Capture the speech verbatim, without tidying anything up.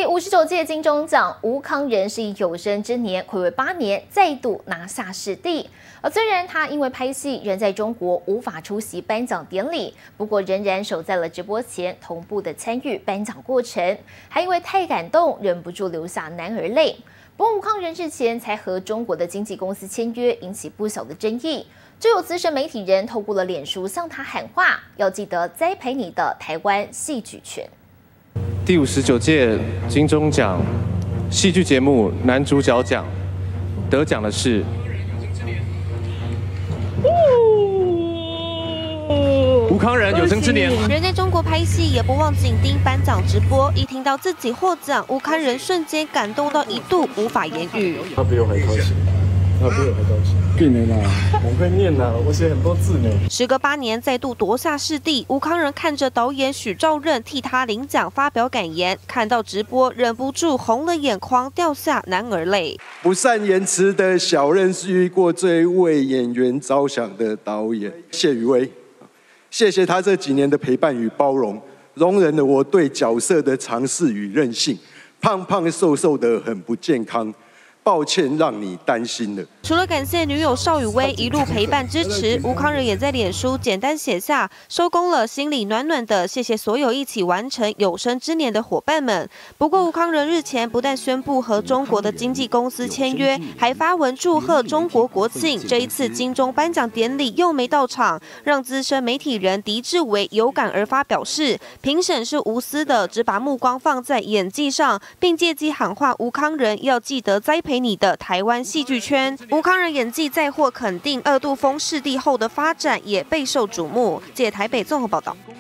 五十九届金钟奖，吴慷仁是以有生之年睽违八年再度拿下视帝。而虽然他因为拍戏人在中国无法出席颁奖典礼，不过仍然守在了直播前同步的参与颁奖过程，还因为太感动忍不住流下男儿泪。不过吴慷仁日前才和中国的经纪公司签约，引起不小的争议。就有资深媒体人透过了脸书向他喊话，要记得栽培你的台湾戏剧圈。 第五十九届金钟奖戏剧节目男主角奖得奖的是吴慷仁，有生之年。 人在中国拍戏也不忘紧盯颁奖直播，一听到自己获奖，吴慷仁瞬间感动到一度无法言语。 他比我还高兴。 他比我还高兴，对呢啦，我会念啦，我写很多字呢。 时隔八年再度夺下视帝，吴慷仁看着导演许兆任替他领奖发表感言，看到直播忍不住红了眼眶，掉下男儿泪。 不善言辞的小任是遇过最为演员着想的导演谢宇威，谢谢他这几年的陪伴与包容，容忍了我对角色的尝试与任性，胖胖瘦瘦的很不健康。 抱歉，让你担心了。 除了感谢女友邵雨薇一路陪伴支持，吴慷仁也在脸书简单写下收工了，心里暖暖的，谢谢所有一起完成有生之年的伙伴们。不过吴慷仁日前不但宣布和中国的经纪公司签约，还发文祝贺中国国庆。这一次金钟颁奖典礼又没到场，让资深媒体人狄志伟有感而发，表示评审是无私的，只把目光放在演技上，并借机喊话吴慷仁要记得栽培 陪你的台湾戏剧圈，吴慷仁演技再获肯定，二度封视帝后的发展也备受瞩目。借台北综合报道。